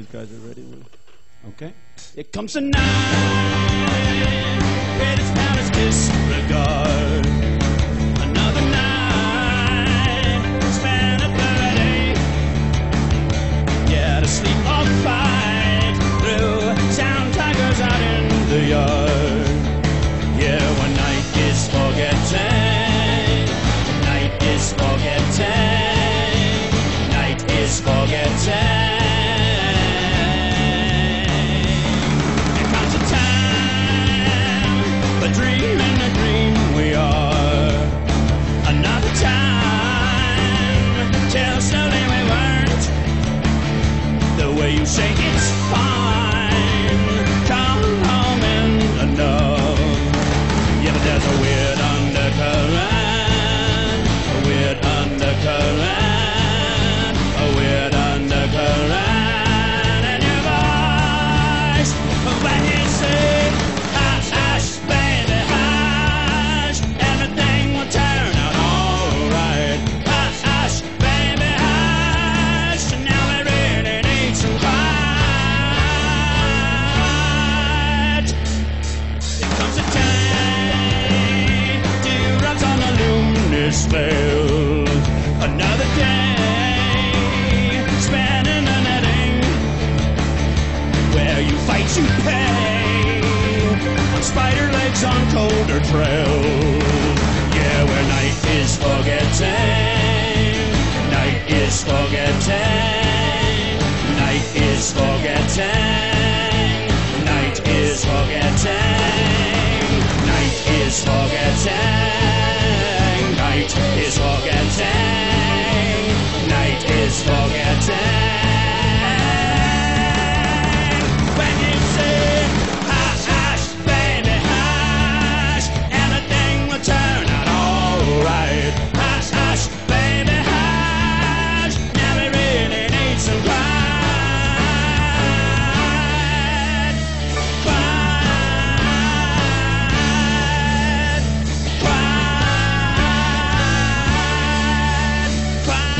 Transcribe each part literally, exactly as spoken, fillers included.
guys are ready. Okay. It comes a night, greatest malice disregard. Another night, span of thirty. Yeah, to sleep or fight through sound tigers out in the yard. Yeah, when night is forgetting, night is forgetting, night is forgetting. A dream in a dream we are. Another time till slowly we weren't. The way you say it's fine, come home and enough. Yeah, but there's a weird undercurrent, a weird undercurrent, a weird undercurrent in your voice. When you say hush, hush, baby, hush, everything will turn out alright. Hush, hush, baby, hush, now we really need some quiet. It comes a time, dewdrops on the luminous veil. Another day, spanning the netting, where you fight, you pay, on spider legs on colder trails. Yeah, where night is forgetting, night is forgetting, night is forgetting, night is forgetting, night is forgetting, night is forgetting, night is forgetting. When you say hush, hush, baby, hush, everything will turn out alright. Hush, hush, baby, hush, now we really need some quiet. Quiet, quiet, quiet.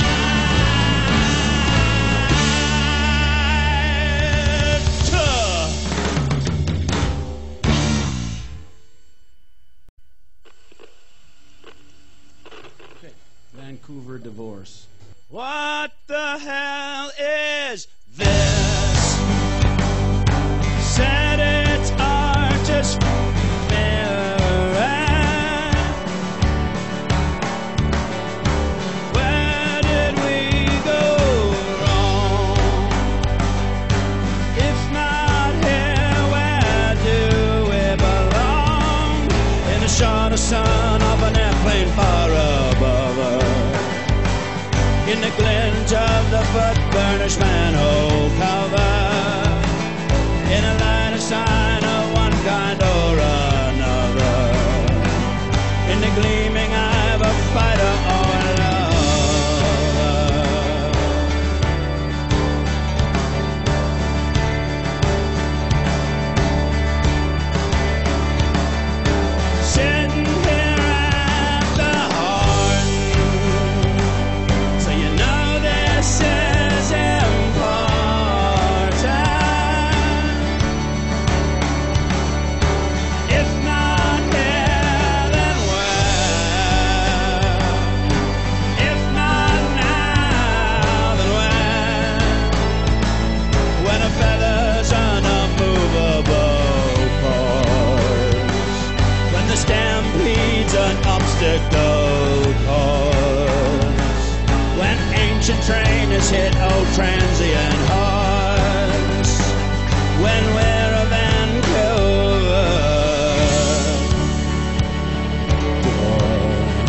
Okay, Vancouver Divorce. What the hell is this? Said it's artist mirror. Where did we go wrong? If not here, where do we belong? In the short sun of an airplane far above us. In the glint of the foot burnished manhole cover. In a line of sign of one kind or another. In the gleaming eye of a fighter or a lover. Sitting here at the horn, so you know this is important. If not here, then where? If not now, then when? When a feather's an unmovable force. When the stampede's an obstacle course. When ancient train has hit old transient hearts. When we're a Vancouver divorce.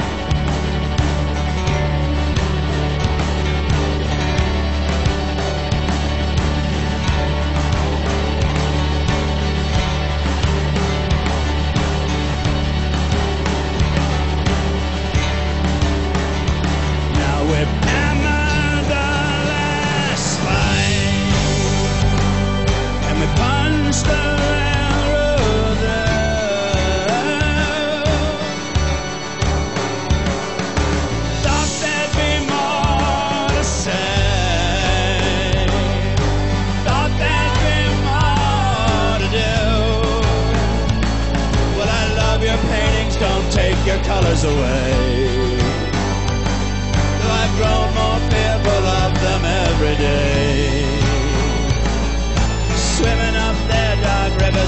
Now we've hammered the last line, and we punched the railroad there. Thought there'd be more to say.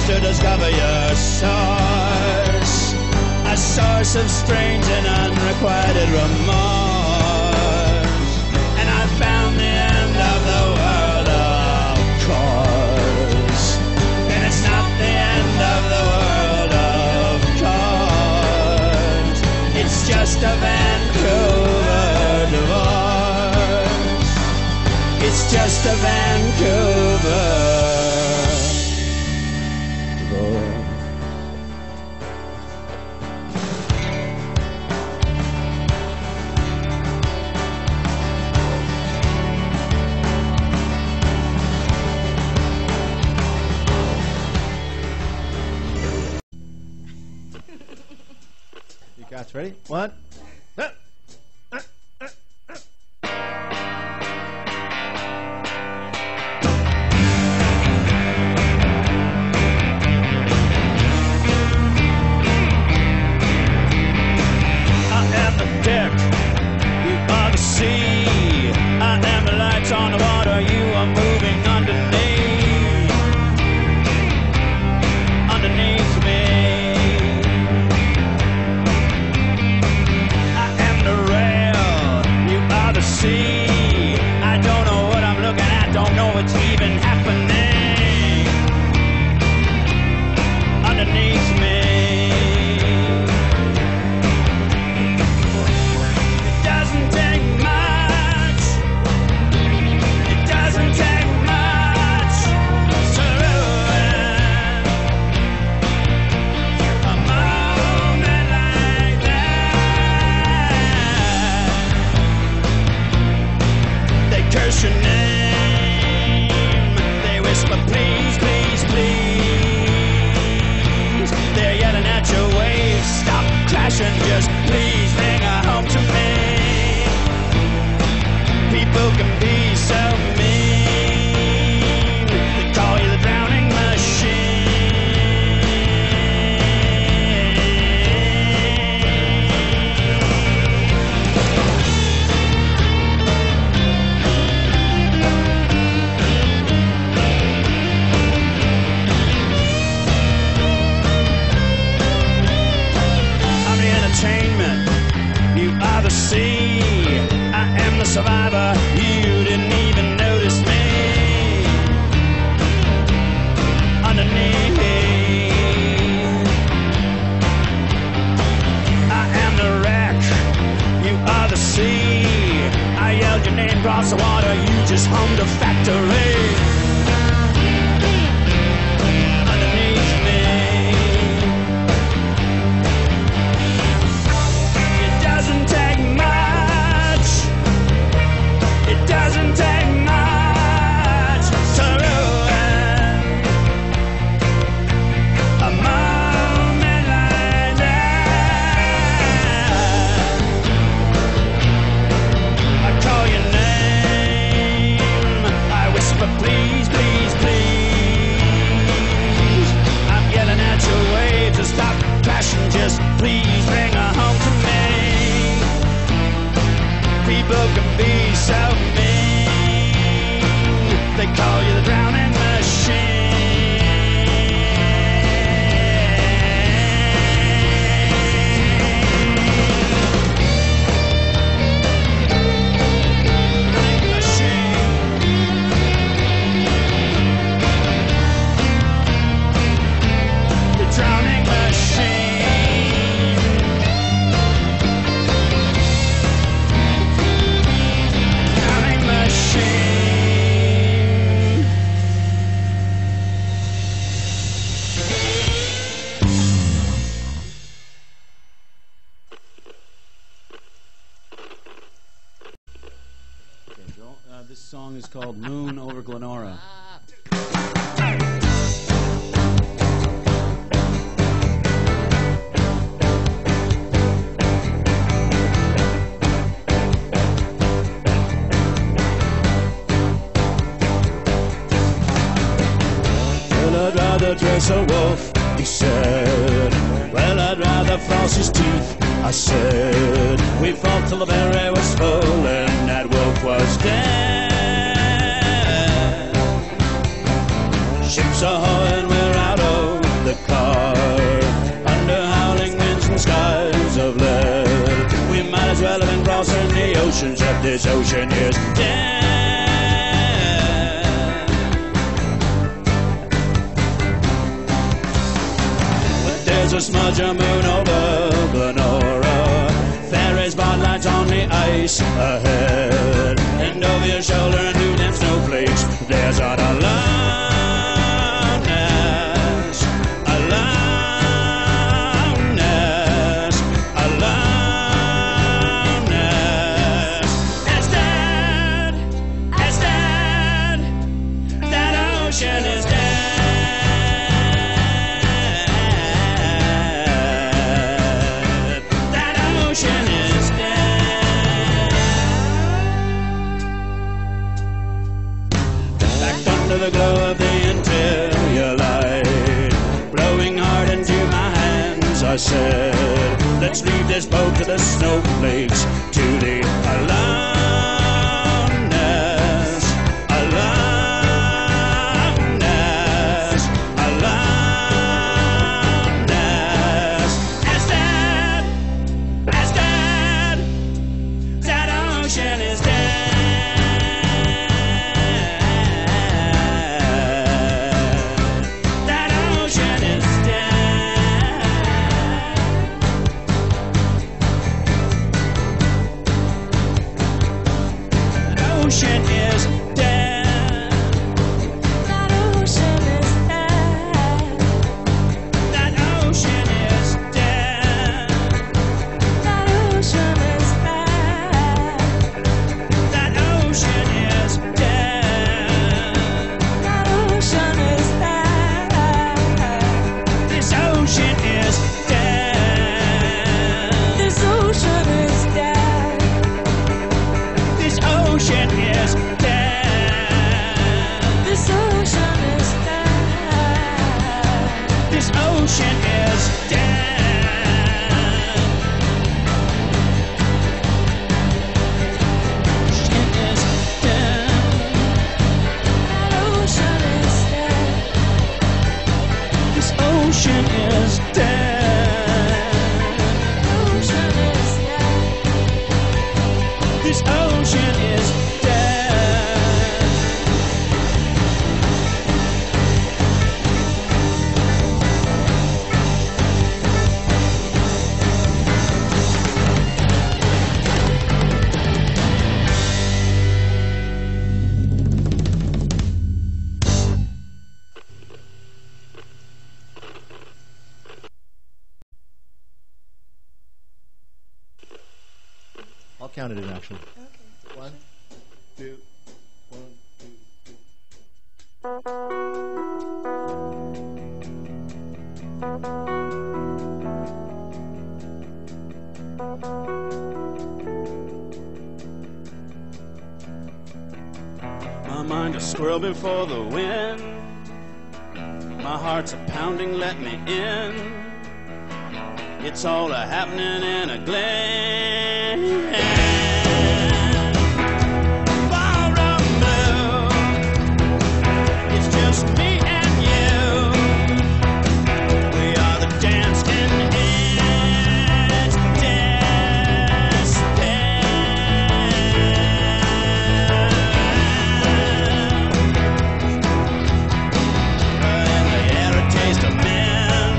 to discover your source, a source of strange and unrequited remorse. And I found the end of the world, of course, and it's not the end of the world, of course. It's just a Vancouver divorce. It's just a Vancouver divorce. You guys ready? One. Uh, uh, uh, uh. I am the deck, you are the sea. I am the lights on the water, you are moving underneath, underneath me. I am the rail, you are the sea. I don't know what I'm looking at, don't know what's even happening underneath me. It doesn't take much. It doesn't take much to ruin a moment like that. They curse your name. They whisper, please, please, please. They're yelling at your waves. Stop crashing, just please bring her home to me. People can be so mean. They call you the drowning I'm the entertainment, you are the sea. I am the survivor, you didn't even notice me. Underneath, I am the wreck, you are the sea. I yelled your name across the water, you just hummed a factory. Underneath me. It doesn't take much. It doesn't take much to ruin a moment like that. I call your name. I whisper, please, please, please. I'm yelling at your waves to stop crashing. Just please bring her home to me. People can be so mean. They call you the drowning machine. Drowning machine. The drowning machine. Drowning machine. Okay, Joel. Uh, this song is called Moon Over Glenora. Well, I'd rather dress a wolf, he said. Well, I'd rather floss his teeth, I said. We fought till the berry was full and that wolf was dead. Ships ahoy and we're out of crossing the oceans of this ocean is dead. But there's a smudge of moon over Glenora, fairy spotlights on the ice ahead, and over your shoulder and through them snowflakes there's an aloneness, aloneness, aloneness. It's dead, it's dead, that ocean is dead. The glow of the interior light blowing hard into my hands, I said, let's leave this boat to the snowflakes, to the aloneness, aloneness, aloneness. As dead, as dead, that ocean is dead. Ocean is dead. That ocean is dead. That ocean is dead. That ocean is dead. That ocean is dead. That ocean is dead. This ocean is dead. This ocean is dead. This ocean is dead. This ocean is dead. This ocean is dead. Ocean is dead. That ocean is dead. This ocean is dead. Ocean is dead. This ocean is I'll count it in actually. Okay. One, two, one, two, two. My mind a squirrel before the wind. My heart's a pounding, let me in. It's all a happening in a glen. Ballroom blue. It's just me and you. We are the Dance and Its Disappearance. In the air a taste of men.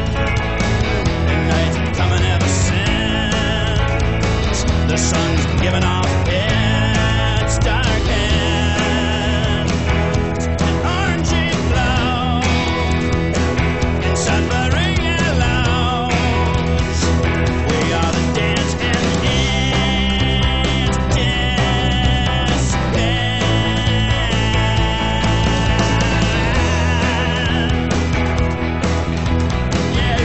Coming ever since the sun's given off its dark hand, an orangey glow in sunbury yellows. We are the Dance and Its Disappearance. Yeah.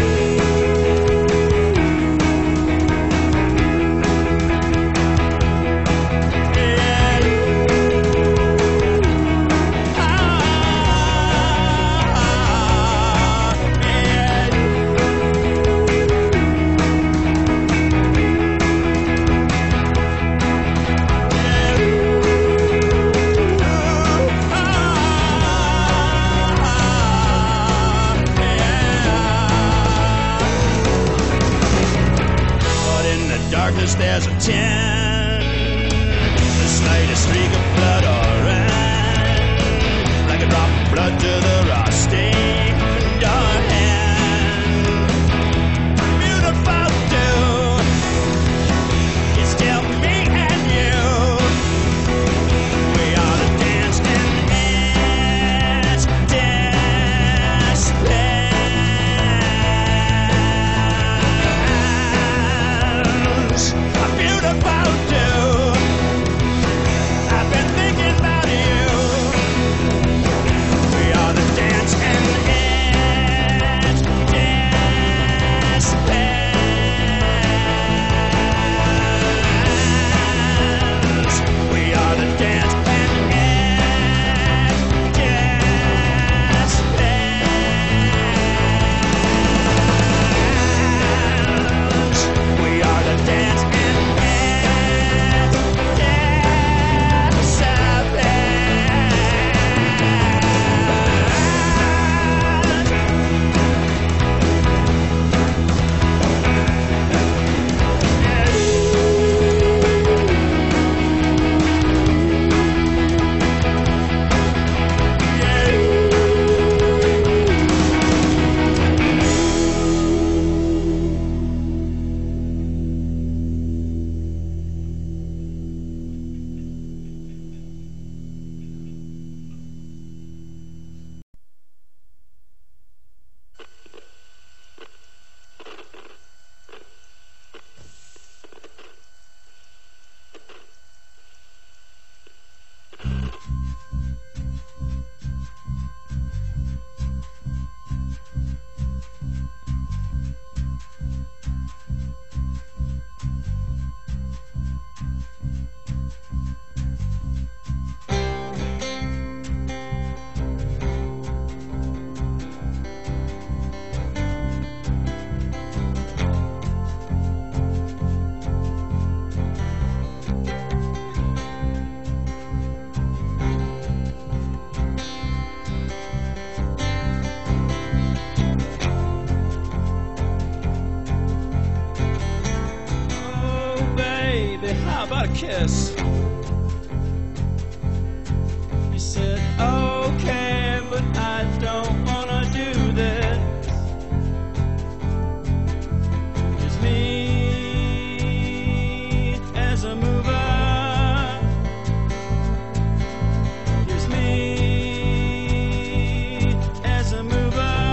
How about a kiss? He said, okay, but I don't wanna do this. It's me as a mover. It's me as a mover.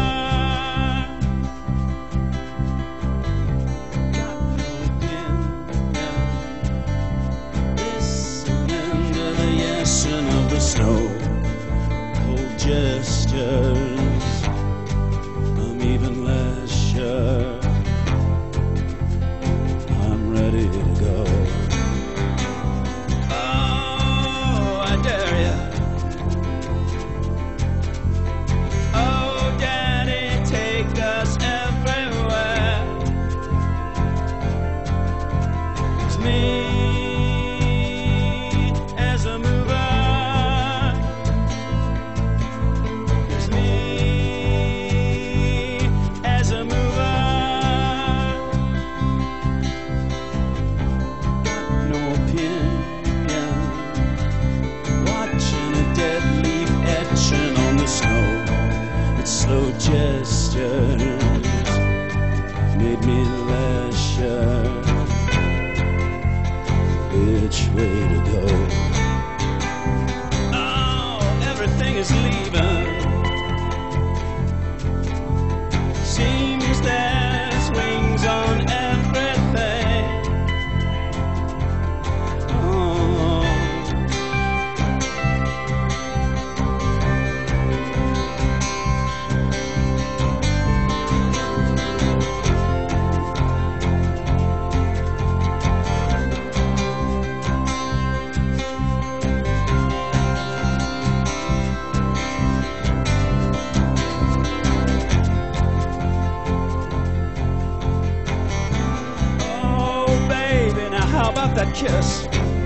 Of the snow, cold gestures, I'm even less sure. I'm ready to go. Oh, I dare ya. Oh, Daddy, take us everywhere. It's me as a mover. Slow gestures made me less sure which way to go. Oh, everything is leaving. Seems there's wings on everything. Oh. How about that kiss?